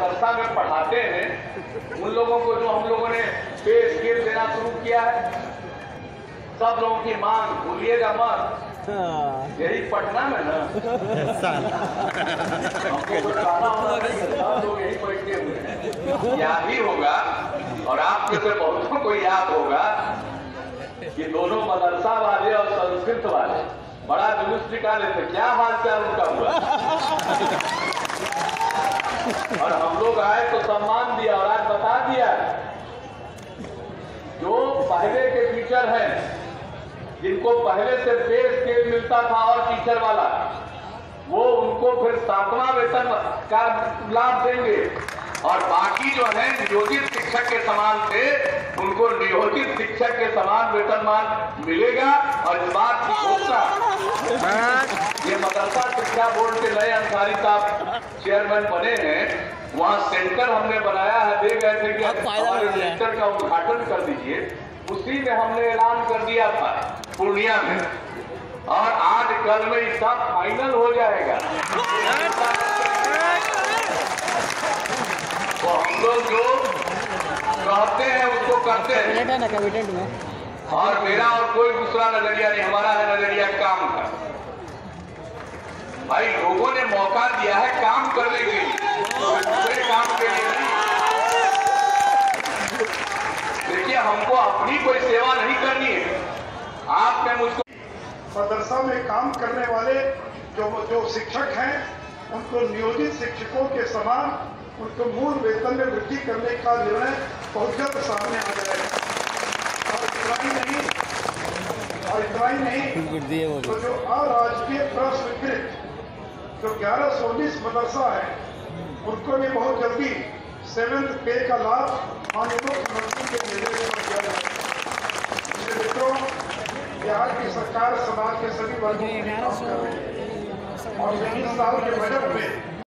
मदरसा में पढ़ाते हैं उन लोगों को जो हम लोगों ने पे स्केल देना शुरू किया है, सब लोगों की मांग भूलिएगा मत, यही पटना में ना हमको बताना होगा, लोग यही बैठे हुए हैं, याद ही होगा और आपके से बहुतों को याद होगा कि दोनों मदरसा वाले और संस्कृत वाले बड़ा जुलूस निकाले थे, क्या हाल चाल उनका हुआ और हम लोग आए तो सम्मान दिया और आज बता दिया जो पहले के टीचर हैं जिनको पहले से पे स्केल मिलता था और टीचर वाला, वो उनको फिर 7वां वेतन का लाभ देंगे और बाकी जो है नियोजित शिक्षक के समान थे उनको नियोजित शिक्षक के समान वेतनमान मिलेगा। और इस बात की घोषणा ये मदरसा शिक्षा बोर्ड के नए अंसारी साहब चेयरमैन बने हैं, वहाँ सेंटर हमने बनाया है, दे गए थे कि हमारे सेंटर का उद्घाटन कर दीजिए, उसी में हमने ऐलान कर दिया था पूर्णिया में और आज कल में ये सब फाइनल हो जाएगा। तो हम लोग जो कहते हैं उसको करते हैं और मेरा और कोई दूसरा नजरिया नहीं, हमारा है नजरिया काम का। भाई लोगों ने मौका दिया है काम करने के लिए, दूसरे काम के लिए नहीं। देखिए हमको अपनी कोई सेवा नहीं करनी है, आपने मुझको मदरसा में काम करने वाले जो शिक्षक हैं उनको नियोजित शिक्षकों के समान उनको मूल वेतन में वृद्धि करने का निर्णय बहुत जल्द सामने आ जाएगा। और इतना ही नहीं तो जो अराजकीय प्रस्वीकृत जो 1119 मदरसा है उनको भी बहुत जल्दी 7th पे का लाभ माननीय मुख्यमंत्री के निर्देश पर दिया जाएगा। मित्रों, बिहार की सरकार समाज के सभी वर्गों के लिए काम कर रही है और 23 साल के बजट में